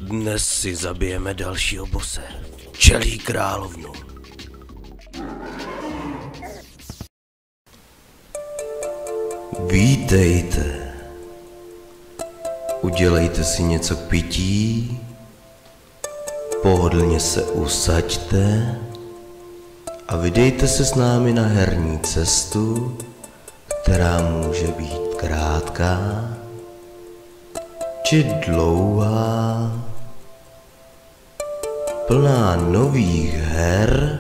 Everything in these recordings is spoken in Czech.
Dnes si zabijeme dalšího bose. Včelí královnu. Vítejte. Udělejte si něco k pití. Pohodlně se usaďte a vydejte se s námi na herní cestu, která může být krátká či dlouhá, plná nových her,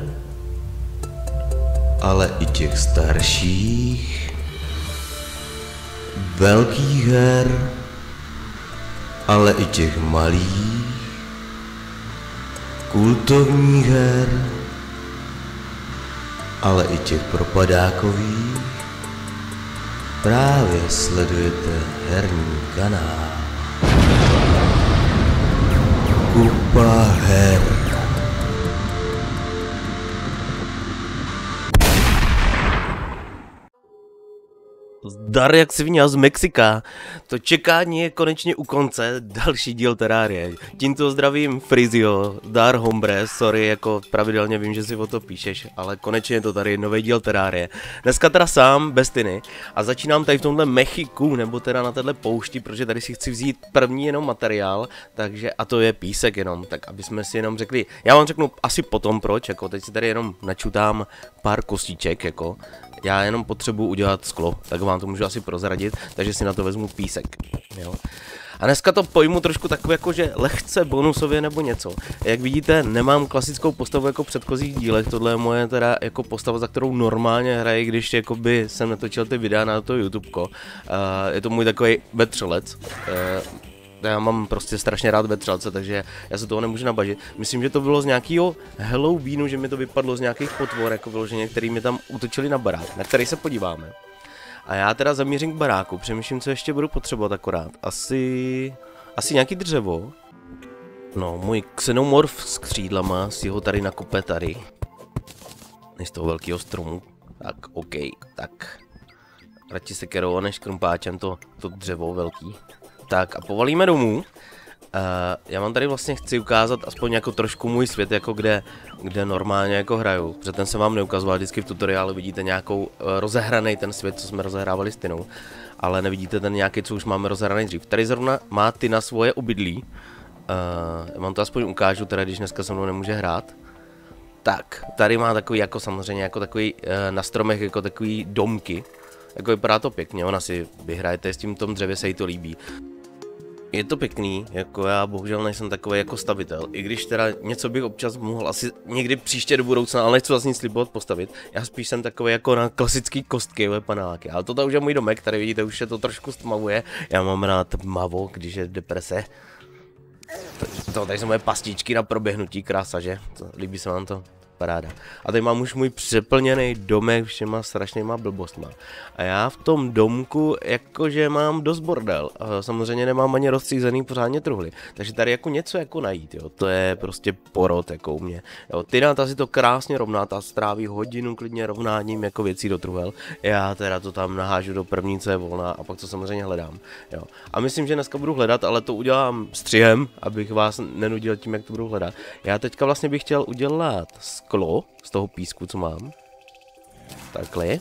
ale i těch starších, velkých her, ale i těch malých, kultovních her, ale i těch propadákových. Právě sledujete herní kanál Kupa her. Zdar jak svině z Mexika. To čekání je konečně u konce, další díl Terrarie. Tímto zdravím Frizio, Dar Hombre, sorry, jako pravidelně vím, že si o to píšeš, ale konečně je to tady nový díl Terrarie. Dneska teda sám, bez Tiny, a začínám tady v tomhle Mechiku, nebo teda na téhle poušti, protože tady si chci vzít první jenom materiál, takže, a to je písek jenom, tak aby jsme si jenom řekli, já vám řeknu asi potom proč, jako teď si tady jenom načutám pár kostiček, jako. Já jenom potřebuji udělat sklo, tak vám to můžu asi prozradit, takže si na to vezmu písek, jo. A dneska to pojmu trošku takové jakože lehce bonusově nebo něco. Jak vidíte, nemám klasickou postavu jako v předchozích dílech, tohle je moje teda jako postava, za kterou normálně hraji, když jakoby jsem natočil ty videa na to YouTubeko. Je to můj takový vetřelec. Já mám prostě strašně rád vetřelce, takže já se toho nemůžu nabažit. Myslím, že to bylo z nějakého Halloweenu, že mi to vypadlo z nějakých potvor, jako vyloženě, který mi tam útočili na barák, na který se podíváme. A já teda zamířím k baráku, přemýšlím, co ještě budu potřebovat akorát. Asi nějaký dřevo. No, můj xenomorf s křídlama, si ho tady nakope tady. Z toho velkého stromu. Tak, OK, tak. Radši se kerou, než krumpáčem to dřevo velký. Tak a povalíme domů. Já vám tady vlastně chci ukázat aspoň jako trošku můj svět, jako kde normálně jako hraju. Protože ten jsem vám neukazoval, vždycky v tutoriálu vidíte nějakou rozehraný ten svět, co jsme rozehrávali s Tinou. Ale nevidíte ten nějaký, co už máme rozehraný dřív. Tady zrovna má Tina svoje obydlí. Já vám to aspoň ukážu, teda když dneska se mnou nemůže hrát. Tak, tady má takový jako samozřejmě jako takový na stromech jako takový domky. Jako vypadá to pěkně, ona si vyhrajete s tím tom dřevě, se jí to líbí. Je to pěkný, jako já bohužel nejsem takový jako stavitel, i když teda něco bych občas mohl asi někdy příště do budoucna, ale nechci vlastně nic slibovat postavit. Já spíš jsem takový jako na klasický kostky, panáky, ale toto už je můj domek, tady vidíte, už je to trošku stmavuje. Já mám rád tmavo, když je deprese. Tady jsou moje pastičky na proběhnutí, krása, že? Líbí se vám to? Paráda. A tady mám už můj přeplněný domek všema strašnýma blbostma. A já v tom domku jakože mám dost bordel. A samozřejmě nemám ani rozstřízený pořádně truhly. Takže tady jako něco jako najít, jo. To je prostě porod jako u mě. Jo, Tina ta si to krásně rovná, ta stráví hodinu klidně rovnáním jako věcí do truhel. Já teda to tam nahážu do první, co je volná, a pak to samozřejmě hledám. Jo. A myslím, že dneska budu hledat, ale to udělám střihem, abych vás nenudil tím, jak to budu hledat. Já teďka vlastně bych chtěl udělat sklo z toho písku, co mám. Takhle.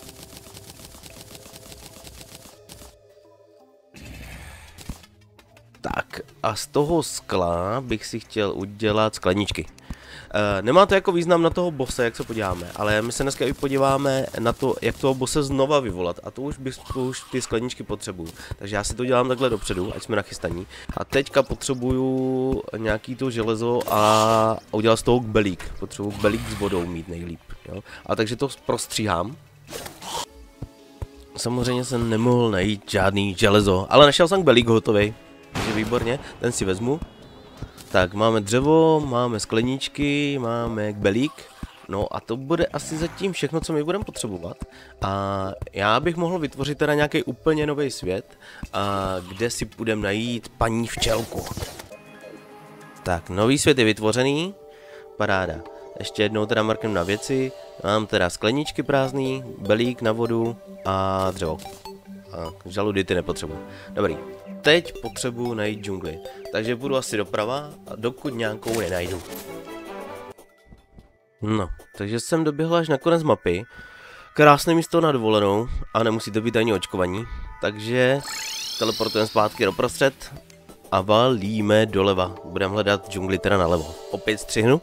Tak a z toho skla bych si chtěl udělat skleničky. Nemá to jako význam na toho bose, jak se podíváme, ale my se dneska i podíváme na to, jak toho bose znova vyvolat, a to už ty skleničky potřebuju. Takže já si to dělám takhle dopředu, ať jsme nachystaní. A teďka potřebuju nějaký to železo a udělat z toho kbelík. Potřebuju kbelík s vodou mít nejlíp, jo. A takže to prostříhám. Samozřejmě jsem nemohl najít žádný železo, ale našel jsem kbelík hotový. Takže výborně, ten si vezmu. Tak, máme dřevo, máme skleničky, máme kbelík. No a to bude asi zatím všechno, co my budeme potřebovat. A já bych mohl vytvořit teda nějaký úplně nový svět, kde si budeme najít paní včelku. Tak, nový svět je vytvořený. Paráda. Ještě jednou teda markem na věci. Mám teda skleničky prázdný, kbelík na vodu a dřevo. A žaludy ty nepotřebuji. Dobrý. Teď potřebuji najít džungli. Takže budu asi doprava, a dokud nějakou nenajdu. No, takže jsem doběhl až na konec mapy. Krásné místo na dovolenou a nemusíte být ani očkovaní. Takže teleportujeme zpátky doprostřed a valíme doleva. Budeme hledat džungli teda nalevo. Opět střihnu.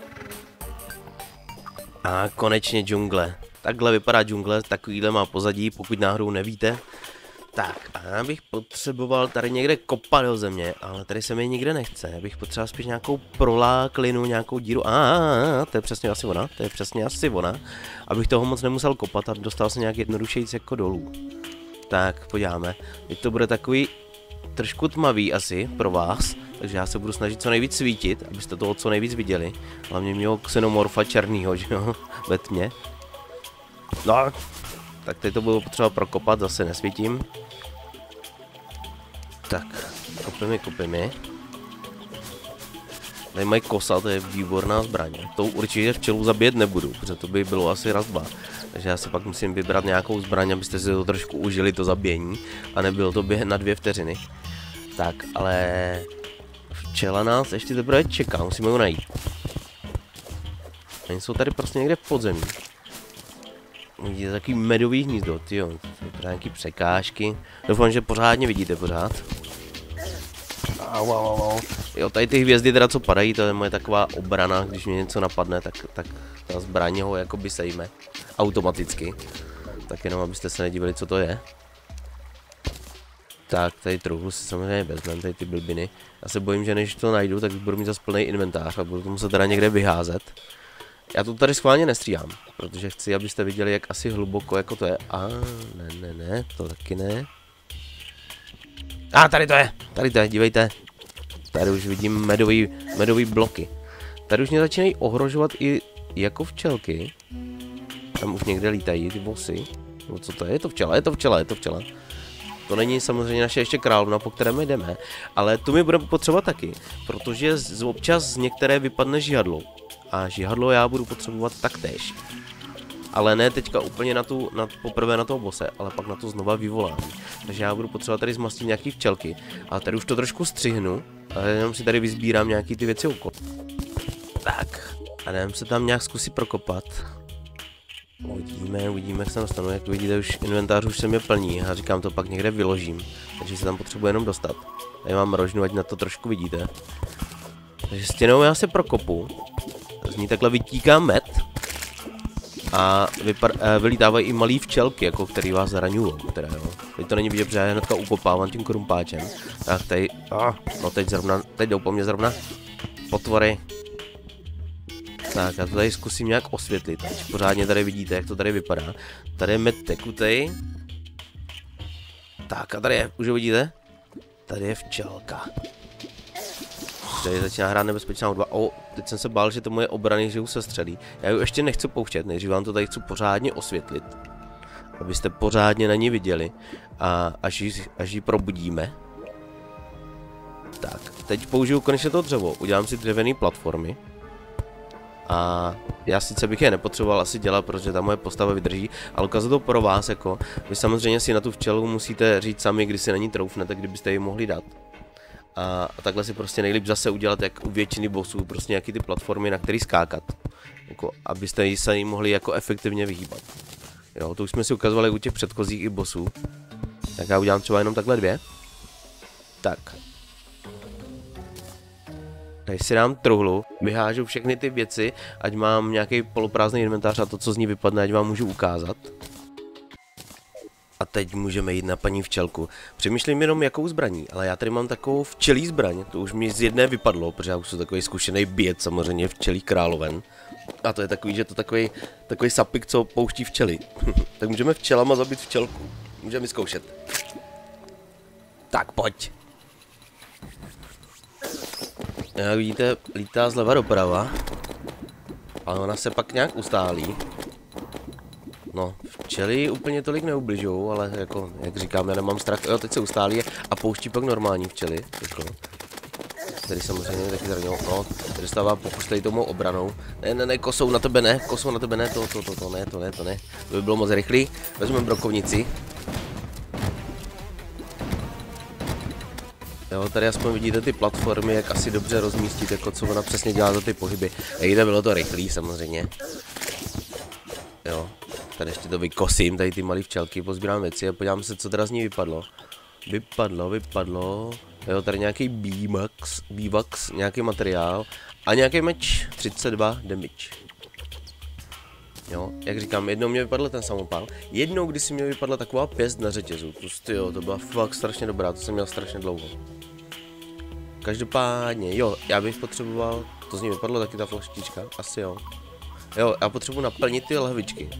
A konečně džungle. Takhle vypadá džungle, takovýhle má pozadí, pokud náhodou nevíte. Tak, a já bych potřeboval tady někde kopat do země, ale tady se mi nikde nechce. Já bych potřeboval spíš nějakou proláklinu, nějakou díru. To je přesně asi ona, to je přesně asi ona. Abych toho moc nemusel kopat a dostal se nějak jednodušejc jako dolů. Tak, podíváme. Teď to bude takový trošku tmavý asi pro vás, takže já se budu snažit co nejvíc svítit, abyste toho co nejvíc viděli. Hlavně mělo xenomorfa černýho, že jo, ve tmě. No, tak teď to budu potřeba prokopat, zase nesvítím. Tak, kopy mi. Tady mají kosa, to je výborná zbraň. To určitě včelu zabít nebudu, protože to by bylo asi raz dva. Takže já si pak musím vybrat nějakou zbraň, abyste si to trošku užili, to zabíjení. A nebylo to během na 2 vteřiny. Tak, ale včela nás ještě teprve čeká, musíme ho najít. Oni jsou tady prostě někde v podzemí. Vidíte takový medový hnízdo, tyjo, nějaký překážky. Doufám, že pořádně vidíte pořád. Jo, tady ty hvězdy teda co padají, to je moje taková obrana, když mě něco napadne, tak ta zbraň ho jakoby sejme. Automaticky. Tak jenom abyste se nedívali, co to je. Tak, tady trouhlu si samozřejmě vezmeme, tady ty blbiny. Já se bojím, že než to najdu, tak budu mít zase plný inventář a budu to muset teda někde vyházet. Já to tady schválně nestříhám, protože chci, abyste viděli, jak asi hluboko jako to je. Ne, to taky ne. Tady to je, dívejte. Tady už vidím medový bloky. Tady už mě začínají ohrožovat i jako včelky. Tam už někde lítají ty vosy. No co to je? Je to včela. To není samozřejmě naše ještě královna, po které my jdeme, ale tu mi bude potřeba taky, protože občas z některé vypadne žihadlo. A žihadlo já budu potřebovat taktéž. Ale ne teďka úplně poprvé na toho bose, ale pak na to znova vyvolání. Takže já budu potřebovat tady zmastit nějaký včelky. A tady už to trošku střihnu, ale jenom si tady vyzbírám nějaký ty věci okolo. Tak, a jdeme se tam nějak zkusit prokopat. Uvidíme, jak se dostanu, jak vidíte, už inventář už se mě plní a říkám to pak někde vyložím. Takže se tam potřebuji jenom dostat. Tady mám rožnu, ať na to trošku vidíte. Takže stěnou já se prokopu. Z ní takhle vytíká med. A vylítávají i malý včelky, jako který vás zraňují. Teď to není vidět, protože já hnedka ukopávám tím korumpáčem. Tak tady, no teď jdou po mně zrovna potvory. Tak já to tady zkusím nějak osvětlit, ať pořádně tady vidíte, jak to tady vypadá. Tady je med tekutej. Tak a tady je, už ho vidíte? Tady je včelka. Tady začíná hrát nebezpečná hudba. Teď jsem se bál, že to moje obrany, že už se střelí. Já ji ještě nechci pouštět, nejdřív vám to tady chci pořádně osvětlit. Abyste pořádně na ní viděli. A až ji probudíme. Tak, teď použiju konečně to dřevo. Udělám si dřevěné platformy. A já sice bych je nepotřeboval asi dělat, protože ta moje postava vydrží, ale ukazuju to pro vás, jako. Vy samozřejmě si na tu včelu musíte říct sami, kdy si na ní troufnete, kdybyste ji mohli dát. A takhle si prostě nejlíp zase udělat, jak u většiny bossů, prostě nějaký ty platformy, na který skákat. Jako, abyste se jim mohli jako efektivně vyhýbat. Jo, to už jsme si ukazovali u těch předchozích i bossů. Tak já udělám třeba jenom takhle 2. Tak. Tady si dám truhlu, vyhážu všechny ty věci, ať mám nějaký poloprázdný inventář a to, co z ní vypadne, ať vám můžu ukázat. A teď můžeme jít na paní včelku. Přemýšlím jenom jakou zbraní, ale já tady mám takovou včelí zbraň. To už mi z jedné vypadlo, protože já už jsem takový zkušený běd, samozřejmě včelí královen. A to je takový, že to takový sapik, co pouští včely. Tak můžeme včelama zabít včelku. Můžeme zkoušet. Tak pojď. Jak vidíte, lítá zleva doprava. Ale ona se pak nějak ustálí. No, včely úplně tolik neubližují, ale jako, jak říkám, já nemám strach. Jo, teď se ustálí a pouští pak normální včely. Jako. Tady samozřejmě taky zraňou. No, tady stává pokus tady tomu obranou. Ne, kosou na tebe ne, to ne. To by bylo moc rychlý. Vezmeme brokovnici. Jo, tady aspoň vidíte ty platformy, jak asi dobře rozmístit, jako co ona přesně dělá za ty pohyby. Ejde, bylo to rychlý samozřejmě. Jo, tady ještě to vykosím, tady ty malé včelky, pozbírám věci a podívám se, co teda z ní vypadlo. Vypadlo. Jo, tady nějaký B-Max, nějaký materiál a nějaký meč, 32 damage. Jo, jak říkám, jednou mě vypadl ten samopal, jednou kdysi mě vypadla taková pěst na řetězu, to byla fakt strašně dobrá, to jsem měl strašně dlouho. Každopádně, jo, já bych potřeboval, to z ní vypadlo taky ta flaštička, asi jo. Jo, já potřebuji naplnit ty lahvičky.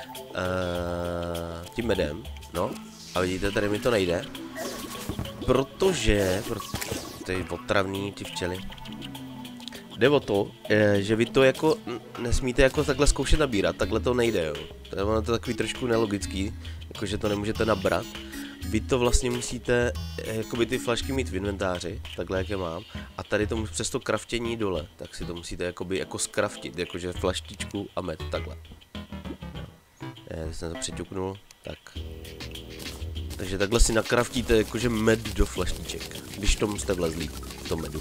Tím medem, no, a vidíte, tady mi to nejde. Protože ty otravný, ty včely. Jde o to, že vy to jako nesmíte jako takhle zkoušet nabírat, takhle to nejde, jo. Ono to takový trošku nelogický, jakože to nemůžete nabrat. Vy to vlastně musíte, jakoby ty flašky mít v inventáři, takhle jak je mám, a tady to přes to kraftění dole, tak si to musíte jakoby jako skraftit, jakože flaštičku a med, takhle. Teď jsem to přiťuknul, tak. Takže takhle si nakraftíte jakože med do flaštiček, když tomu jste vlezlí, do medu.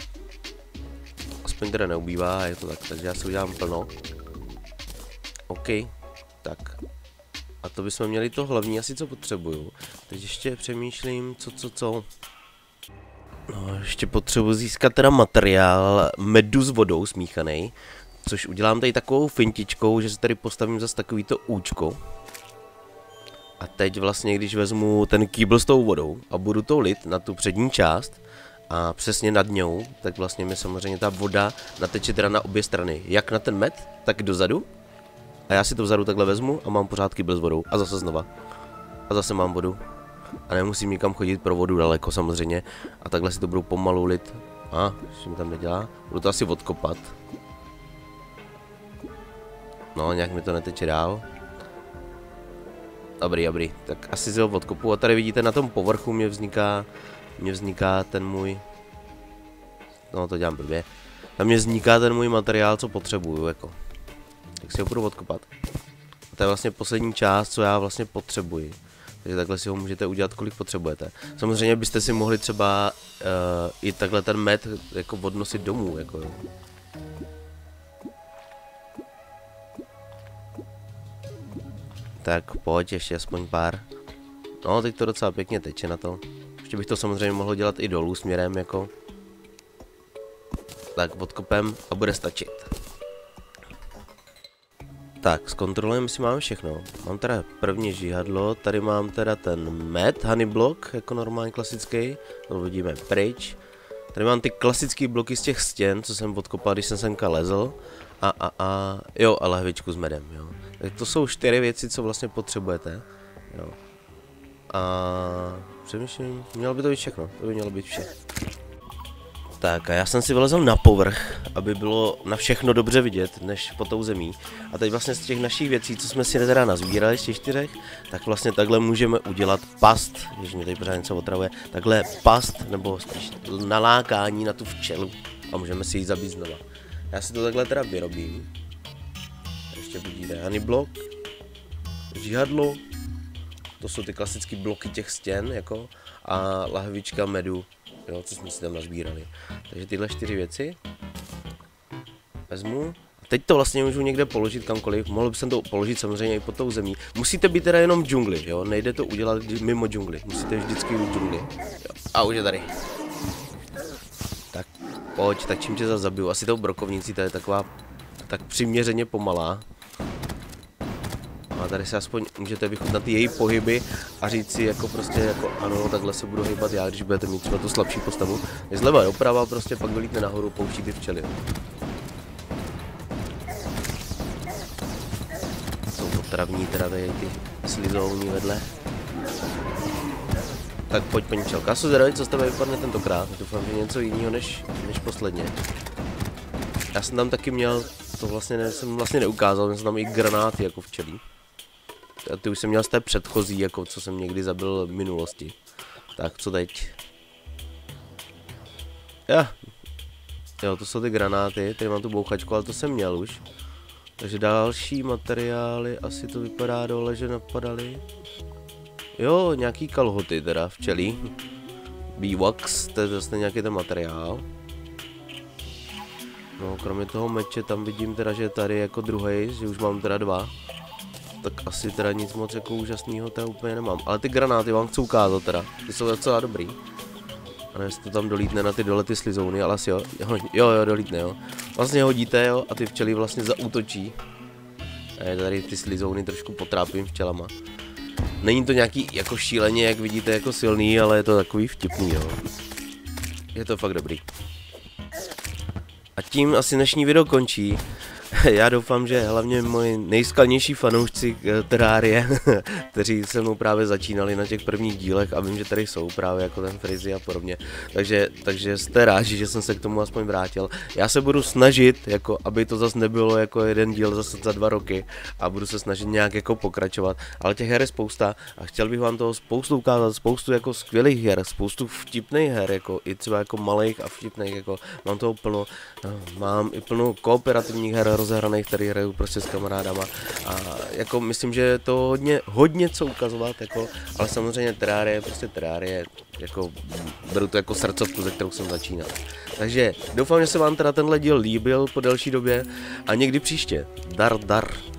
Aspoň teda neubývá, je to tak, takže já si udělám plno. OK, tak. A to bychom měli to hlavní asi, co potřebuju. Teď ještě přemýšlím, co. No, ještě potřebuji získat teda materiál medu s vodou smíchaný, což udělám tady takovou fintičkou, že se tady postavím zase takovýto účko. A teď vlastně, když vezmu ten kýbl s tou vodou a budu to lit na tu přední část a přesně nad ňou, tak vlastně mi samozřejmě ta voda nateče teda na obě strany, jak na ten med, tak dozadu. A já si to vzadu takhle vezmu a mám pořád kýbl s vodou a zase znova. A zase mám vodu. A nemusím nikam chodit pro vodu daleko samozřejmě. A takhle si to budu pomalu lit. Ještě mi tam nedělá. Budu to asi odkopat. No, nějak mi to neteče dál. Dobrý. Tak asi si ho odkopu. A tady vidíte, na tom povrchu mě vzniká ten můj... No, to dělám blbě. Tam mě vzniká ten můj materiál, co potřebuju, jako. Tak si ho budu odkopat. A to je vlastně poslední část, co já vlastně potřebuji. Takže takhle si ho můžete udělat, kolik potřebujete. Samozřejmě byste si mohli třeba i takhle ten med jako odnosit domů, jako jo. Tak pojď, ještě aspoň pár. No, teď to docela pěkně teče na to. Ještě bych to samozřejmě mohl dělat i dolů směrem, jako. Tak odkopem a bude stačit. Tak, zkontrolujeme, jestli máme všechno. Mám teda první žihadlo, tady mám teda ten med, honey block, jako normálně klasický. To vidíme pryč. Tady mám ty klasické bloky z těch stěn, co jsem odkopal, když jsem semka lezl. Jo, a lahvičku s medem, jo. Tak to jsou 4 věci, co vlastně potřebujete, jo. A přemýšlím, mělo by to být všechno, to by mělo být vše. Tak a já jsem si vylezl na povrch, aby bylo na všechno dobře vidět, než pod tou zemí. A teď vlastně z těch našich věcí, co jsme si teda nazbírali z těch 4, tak vlastně takhle můžeme udělat past, když mě tady pořád něco otravuje, takhle past, nebo spíš nalákání na tu včelu a můžeme si ji zabít znova. Já si to takhle teda vyrobím. Ještě vidíte honey block, žihadlo, to jsou ty klasické bloky těch stěn, jako, a lahvička medu. Jo, co jsme si tam nazbírali. Takže tyhle 4 věci vezmu. A teď to vlastně můžu někde položit kamkoliv. Mohl bych to položit samozřejmě i pod tou zemí. Musíte být teda jenom v džungli, jo. Nejde to udělat mimo džungli. Musíte vždycky být v džungli. Jo. A už je tady. Tak pojď, tak čím tě zase zabiju. Asi tou brokovnicí, ta je taková tak přiměřeně pomalá. A tady se aspoň můžete vychutnat její pohyby a říct si jako prostě jako ano, takhle se budu hýbat já, když budete mít třeba tu slabší postavu. Je zleva doprava, prostě pak vylítne nahoru, pouští ty včely. Jsou to travní teda tady ty slizouní vedle. Tak pojď paní včelka, já jsem zvědavý, co z tebe vypadne tentokrát. Doufám, že něco jiného než posledně. Já jsem tam taky měl, to vlastně jsem vlastně neukázal, jsem tam i granáty jako včelí. A ty už jsem měl z té předchozí, jako co jsem někdy zabil v minulosti. Tak, co teď? Jo, to jsou ty granáty, tady mám tu bouchačku, ale to jsem měl už. Takže další materiály, asi to vypadá dole, že napadaly. Jo, nějaký kalhoty teda, včelí. Beewax, to je zase nějaký ten materiál. No, kromě toho meče tam vidím teda, že tady jako druhý, že už mám teda 2. Tak asi teda nic moc jako úžasného teda úplně nemám. Ale ty granáty vám chci ukázat teda, ty jsou docela dobrý. A ne, to tam dolítne na ty dole ty slizouny, ale asi jo. Jo, dolítne, jo. Vlastně hodíte, jo, a ty včely vlastně zaútočí. A já tady ty slizouny trošku potrápím včelama. Není to nějaký jako šíleně, jak vidíte, jako silný, ale je to takový vtipný, jo. Je to fakt dobrý. A tím asi dnešní video končí. Já doufám, že hlavně moji nejskalnější fanoušci Terrarie, kteří se mnou právě začínali na těch prvních dílech a vím, že tady jsou právě jako ten Frizy a podobně. Takže jste rádi, že jsem se k tomu aspoň vrátil. Já se budu snažit, jako, aby to zase nebylo jako jeden díl zase za 2 roky a budu se snažit nějak jako pokračovat, ale těch her je spousta a chtěl bych vám toho spoustu ukázat, spoustu jako skvělých her, spoustu vtipných her, jako i třeba jako malých a vtipných, jako mám toho plno, mám i plno kooperativních her rozehraných, který hraju prostě s kamarádama a jako myslím, že je to hodně co ukazovat, jako, ale samozřejmě Terrarie, jako beru to jako srdcovku, ze kterou jsem začínal. Takže doufám, že se vám teda tenhle díl líbil po delší době a někdy příště. Dar.